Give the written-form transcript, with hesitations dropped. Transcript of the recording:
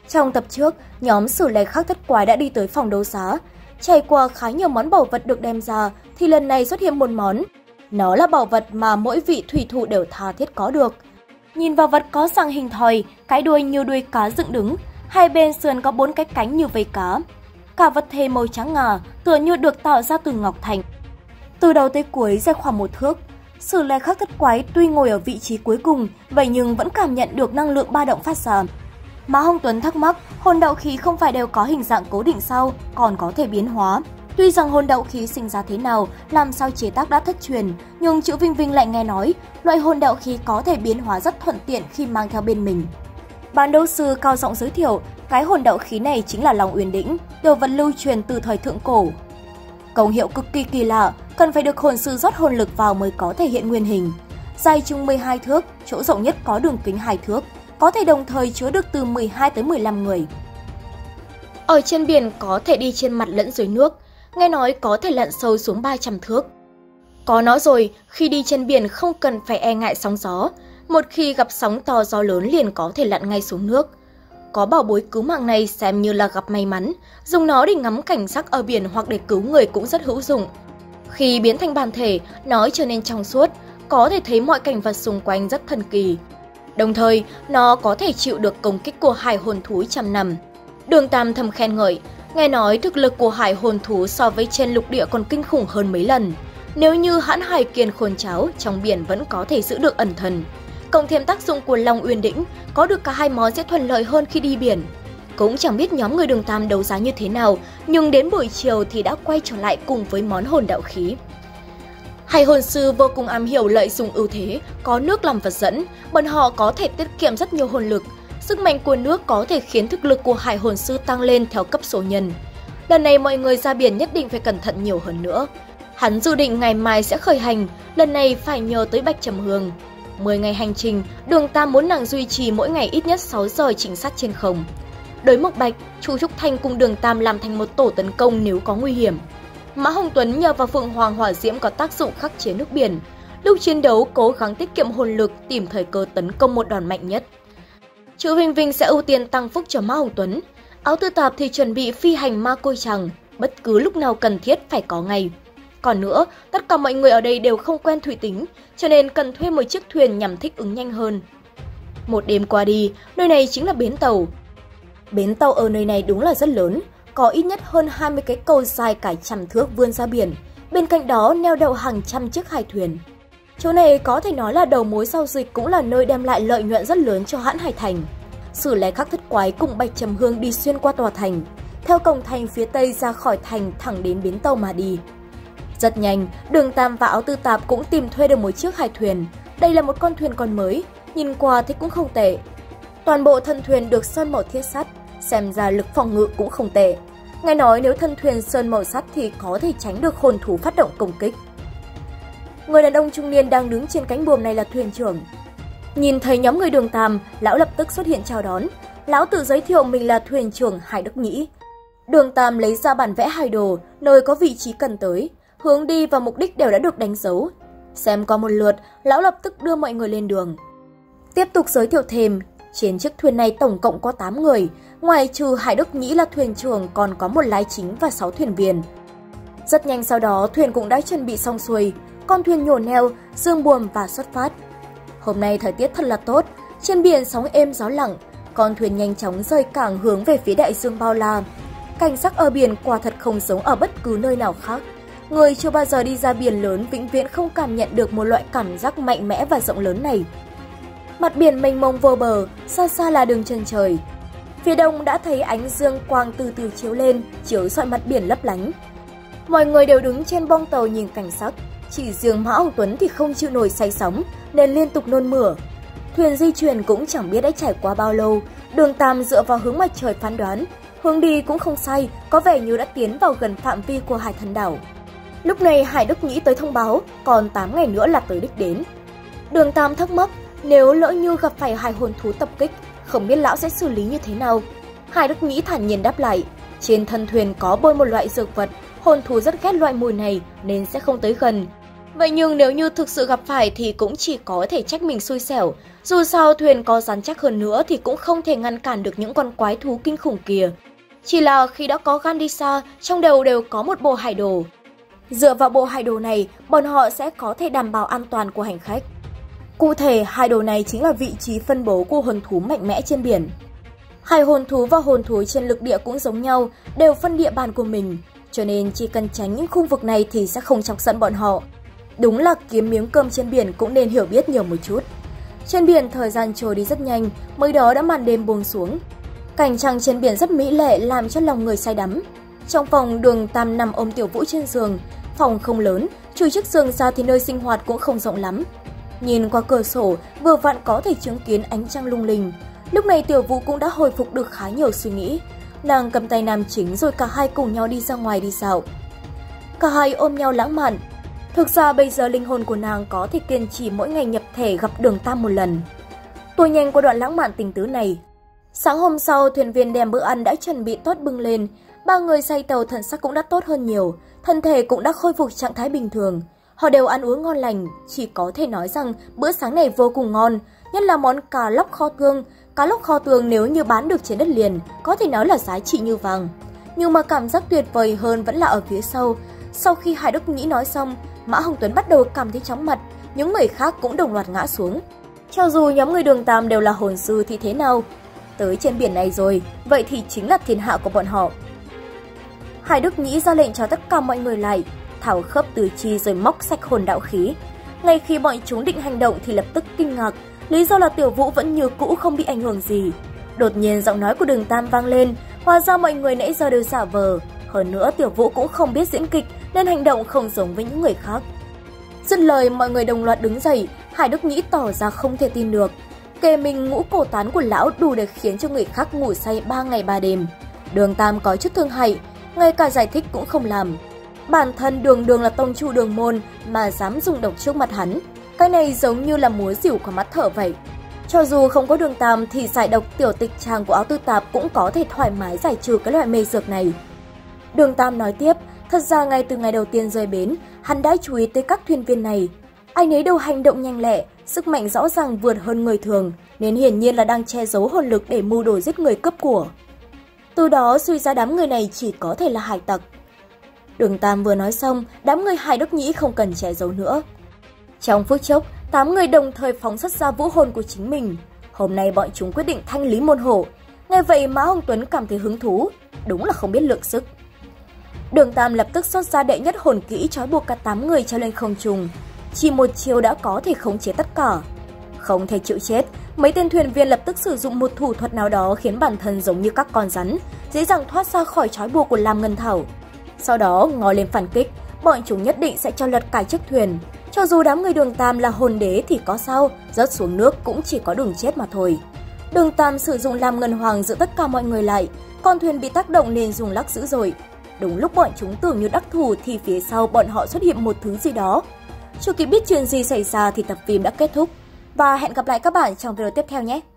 Trong tập trước, nhóm Sử Lai Khắc Thất Quái đã đi tới phòng đấu giá. Trải qua khá nhiều món bảo vật được đem ra, thì lần này xuất hiện một món. Nó là bảo vật mà mỗi vị thủy thủ đều tha thiết có được. Nhìn vào vật có dạng hình thoi, cái đuôi như đuôi cá dựng đứng, hai bên sườn có 4 cái cánh như vây cá. Cả vật thể màu trắng ngà, tựa như được tạo ra từ ngọc thạch. Từ đầu tới cuối dài khoảng 1 thước, Sử Lai Khắc Thất Quái tuy ngồi ở vị trí cuối cùng, vậy nhưng vẫn cảm nhận được năng lượng ba động phát ra. Mã Hồng Tuấn thắc mắc, hồn đạo khí không phải đều có hình dạng cố định sao, còn có thể biến hóa. Tuy rằng hồn đạo khí sinh ra thế nào, làm sao chế tác đã thất truyền, nhưng Chữ Vinh Vinh lại nghe nói, loại hồn đạo khí có thể biến hóa rất thuận tiện khi mang theo bên mình. Bán đấu sư cao giọng giới thiệu, cái hồn đạo khí này chính là Long Uyên Đỉnh, đồ vật lưu truyền từ thời thượng cổ. Công hiệu cực kỳ kỳ lạ, cần phải được hồn sư rót hồn lực vào mới có thể hiện nguyên hình. Dài chừng 12 thước, chỗ rộng nhất có đường kính 2 thước, có thể đồng thời chứa được từ 12 tới 15 người. Ở trên biển có thể đi trên mặt lẫn dưới nước, nghe nói có thể lặn sâu xuống 300 thước. Có nó rồi, khi đi trên biển không cần phải e ngại sóng gió, một khi gặp sóng to gió lớn liền có thể lặn ngay xuống nước. Có bảo bối cứu mạng này xem như là gặp may mắn, dùng nó để ngắm cảnh sắc ở biển hoặc để cứu người cũng rất hữu dụng. Khi biến thành bản thể, nó trở nên trong suốt, có thể thấy mọi cảnh vật xung quanh rất thần kỳ. Đồng thời, nó có thể chịu được công kích của hải hồn thú trăm năm. Đường Tam thầm khen ngợi, nghe nói thực lực của hải hồn thú so với trên lục địa còn kinh khủng hơn mấy lần. Nếu như hãn hải kiên khôn cháo, trong biển vẫn có thể giữ được ẩn thần. Cộng thêm tác dụng của Long Uyên Đỉnh, có được cả hai món sẽ thuận lợi hơn khi đi biển. Cũng chẳng biết nhóm người Đường Tam đấu giá như thế nào, nhưng đến buổi chiều thì đã quay trở lại cùng với món hồn đạo khí. Hải hồn sư vô cùng am hiểu lợi dụng ưu thế, có nước làm vật dẫn, bọn họ có thể tiết kiệm rất nhiều hồn lực. Sức mạnh của nước có thể khiến thực lực của hải hồn sư tăng lên theo cấp số nhân. Lần này mọi người ra biển nhất định phải cẩn thận nhiều hơn nữa. Hắn dự định ngày mai sẽ khởi hành, lần này phải nhờ tới Bạch Trầm Hương. 10 ngày hành trình, Đường Tam muốn nàng duy trì mỗi ngày ít nhất 6 giờ chính xác trên không. Đối Mộc Bạch, Chu Trúc Thanh cùng Đường Tam làm thành một tổ tấn công nếu có nguy hiểm. Mã Hồng Tuấn nhờ vào Phượng Hoàng Hỏa Diễm có tác dụng khắc chế nước biển. Lúc chiến đấu cố gắng tiết kiệm hồn lực, tìm thời cơ tấn công một đòn mạnh nhất. Chữ Vinh Vinh sẽ ưu tiên tăng phúc cho Mã Hồng Tuấn. Áo Tư Tạp thì chuẩn bị phi hành ma côi chằng, bất cứ lúc nào cần thiết phải có ngay. Còn nữa, tất cả mọi người ở đây đều không quen thủy tính, cho nên cần thuê một chiếc thuyền nhằm thích ứng nhanh hơn. Một đêm qua đi, nơi này chính là bến tàu. Bến tàu ở nơi này đúng là rất lớn, có ít nhất hơn 20 cái cầu dài cả trăm thước vươn ra biển. Bên cạnh đó neo đậu hàng trăm chiếc hải thuyền. Chỗ này có thể nói là đầu mối giao dịch, cũng là nơi đem lại lợi nhuận rất lớn cho hãn hải thành. Sử Lai Khắc Thất Quái cùng Bạch Trầm Hương đi xuyên qua tòa thành, theo cổng thành phía tây ra khỏi thành thẳng đến bến tàu mà đi. Rất nhanh, Đường Tam và Áo Tư Tạp cũng tìm thuê được một chiếc hải thuyền. Đây là một con thuyền còn mới, nhìn qua thì cũng không tệ. Toàn bộ thân thuyền được sơn màu thiết sắt, xem ra lực phòng ngự cũng không tệ. Nghe nói nếu thân thuyền sơn màu sắt thì có thể tránh được hồn thú phát động công kích. Người đàn ông trung niên đang đứng trên cánh buồm này là thuyền trưởng. Nhìn thấy nhóm người Đường Tam, lão lập tức xuất hiện chào đón. Lão tự giới thiệu mình là thuyền trưởng Hải Đức Nhĩ. Đường Tam lấy ra bản vẽ hải đồ, nơi có vị trí cần tới, hướng đi và mục đích đều đã được đánh dấu. Xem qua một lượt, lão lập tức đưa mọi người lên đường. Tiếp tục giới thiệu thêm, trên chiếc thuyền này tổng cộng có 8 người, ngoài trừ Hải Đức Nhĩ là thuyền trưởng còn có một lái chính và 6 thuyền viên. Rất nhanh sau đó thuyền cũng đã chuẩn bị xong xuôi, con thuyền nhổ neo, dương buồm và xuất phát. Hôm nay thời tiết thật là tốt, trên biển sóng êm gió lặng, con thuyền nhanh chóng rời cảng hướng về phía đại dương bao la. Cảnh sắc ở biển quả thật không giống ở bất cứ nơi nào khác. Người chưa bao giờ đi ra biển lớn vĩnh viễn không cảm nhận được một loại cảm giác mạnh mẽ và rộng lớn này. Mặt biển mênh mông vô bờ, xa xa là đường chân trời. Phía đông đã thấy ánh dương quang từ từ chiếu lên, chiếu rọi mặt biển lấp lánh. Mọi người đều đứng trên bong tàu nhìn cảnh sắc, chỉ riêng Mã Hồng Tuấn thì không chịu nổi say sóng nên liên tục nôn mửa. Thuyền di chuyển cũng chẳng biết đã trải qua bao lâu, Đường Tam dựa vào hướng mặt trời phán đoán, hướng đi cũng không sai, có vẻ như đã tiến vào gần phạm vi của Hải Thần Đảo. Lúc này Hải Đức Nhĩ tới thông báo, còn 8 ngày nữa là tới đích đến. Đường Tam thắc mắc, nếu lỡ như gặp phải hải hồn thú tập kích, không biết lão sẽ xử lý như thế nào. Hải Đức Nhĩ thản nhiên đáp lại, trên thân thuyền có bôi một loại dược vật, hồn thú rất ghét loại mùi này nên sẽ không tới gần. Vậy nhưng nếu như thực sự gặp phải thì cũng chỉ có thể trách mình xui xẻo. Dù sao thuyền có rắn chắc hơn nữa thì cũng không thể ngăn cản được những con quái thú kinh khủng kia. Chỉ là khi đã có gan đi xa, trong đầu đều có một bộ hải đồ. Dựa vào bộ hải đồ này, bọn họ sẽ có thể đảm bảo an toàn của hành khách. Cụ thể, hải đồ này chính là vị trí phân bố của hồn thú mạnh mẽ trên biển. Hai hồn thú và hồn thú trên lục địa cũng giống nhau, đều phân địa bàn của mình. Cho nên chỉ cần tránh những khu vực này thì sẽ không chọc giận bọn họ. Đúng là kiếm miếng cơm trên biển cũng nên hiểu biết nhiều một chút. Trên biển thời gian trôi đi rất nhanh, mới đó đã màn đêm buông xuống. Cảnh trăng trên biển rất mỹ lệ làm cho lòng người say đắm. Trong phòng, Đường Tam nằm ôm Tiểu Vũ trên giường. Phòng không lớn, trừ chiếc giường ra thì nơi sinh hoạt cũng không rộng lắm. Nhìn qua cửa sổ, vừa vặn có thể chứng kiến ánh trăng lung linh. Lúc này Tiểu Vũ cũng đã hồi phục được khá nhiều suy nghĩ. Nàng cầm tay nam chính rồi cả hai cùng nhau đi ra ngoài đi dạo. Cả hai ôm nhau lãng mạn. Thực ra bây giờ linh hồn của nàng có thể kiên trì mỗi ngày nhập thể gặp Đường Tam một lần. Tua nhanh qua đoạn lãng mạn tình tứ này. Sáng hôm sau, thuyền viên đem bữa ăn đã chuẩn bị tốt bưng lên. Ba người say tàu thần sắc cũng đã tốt hơn nhiều, thân thể cũng đã khôi phục trạng thái bình thường. Họ đều ăn uống ngon lành, chỉ có thể nói rằng bữa sáng này vô cùng ngon, nhất là món cá lóc kho tương. Cá lóc kho tương nếu như bán được trên đất liền, có thể nói là giá trị như vàng. Nhưng mà cảm giác tuyệt vời hơn vẫn là ở phía sau. Sau khi Hải Đức Nhĩ nói xong, Mã Hồng Tuấn bắt đầu cảm thấy chóng mặt, những người khác cũng đồng loạt ngã xuống. Cho dù nhóm người Đường Tam đều là hồn sư thì thế nào? Tới trên biển này rồi, vậy thì chính là thiên hạ của bọn họ. Hải Đức Nhĩ ra lệnh cho tất cả mọi người lại, tháo khớp tứ chi rồi móc sạch hồn đạo khí. Ngay khi bọn chúng định hành động thì lập tức kinh ngạc, lý do là Tiểu Vũ vẫn như cũ không bị ảnh hưởng gì. Đột nhiên giọng nói của Đường Tam vang lên, hóa ra mọi người nãy giờ đều giả vờ. Hơn nữa Tiểu Vũ cũng không biết diễn kịch nên hành động không giống với những người khác. Dứt lời mọi người đồng loạt đứng dậy, Hải Đức Nhĩ tỏ ra không thể tin được. Kề mình ngũ cổ tán của lão đủ để khiến cho người khác ngủ say 3 ngày 3 đêm. Đường Tam có chút thương hại, ngay cả giải thích cũng không làm. Bản thân Đường là tông chủ Đường môn mà dám dùng độc trước mặt hắn. Cái này giống như là múa rỉu qua mắt thợ vậy. Cho dù không có Đường Tam thì giải độc tiểu tịch tràng của áo tư tạp cũng có thể thoải mái giải trừ cái loại mê dược này. Đường Tam nói tiếp, thật ra ngay từ ngày đầu tiên rời bến, hắn đã chú ý tới các thuyền viên này. Ai nấy đều hành động nhanh lẹ, sức mạnh rõ ràng vượt hơn người thường, nên hiển nhiên là đang che giấu hồn lực để mưu đồ giết người cướp của. Từ đó suy ra đám người này chỉ có thể là hải tặc. Đường Tam vừa nói xong, đám người Hải Đức Nhĩ không cần che giấu nữa. Trong phút chốc, 8 người đồng thời phóng xuất ra vũ hồn của chính mình. Hôm nay bọn chúng quyết định thanh lý môn hộ. Nghe vậy Mã Hồng Tuấn cảm thấy hứng thú, đúng là không biết lượng sức. Đường Tam lập tức xuất ra đệ nhất hồn kỹ trói buộc cả 8 người treo lên không trung. Chỉ một chiêu đã có thể khống chế tất cả. Không thể chịu chết, mấy tên thuyền viên lập tức sử dụng một thủ thuật nào đó khiến bản thân giống như các con rắn, dễ dàng thoát ra khỏi trói buộc của Lam Ngân Thảo. Sau đó ngoi lên phản kích, bọn chúng nhất định sẽ cho lật cả chiếc thuyền. Cho dù đám người Đường Tam là hồn đế thì có sao, rớt xuống nước cũng chỉ có đường chết mà thôi. Đường Tam sử dụng Lam Ngân Hoàng giữ tất cả mọi người lại, con thuyền bị tác động nên rung lắc dữ dội. Đúng lúc bọn chúng tưởng như đắc thủ thì phía sau bọn họ xuất hiện một thứ gì đó. Chưa kịp biết chuyện gì xảy ra thì tập phim đã kết thúc. Và hẹn gặp lại các bạn trong video tiếp theo nhé!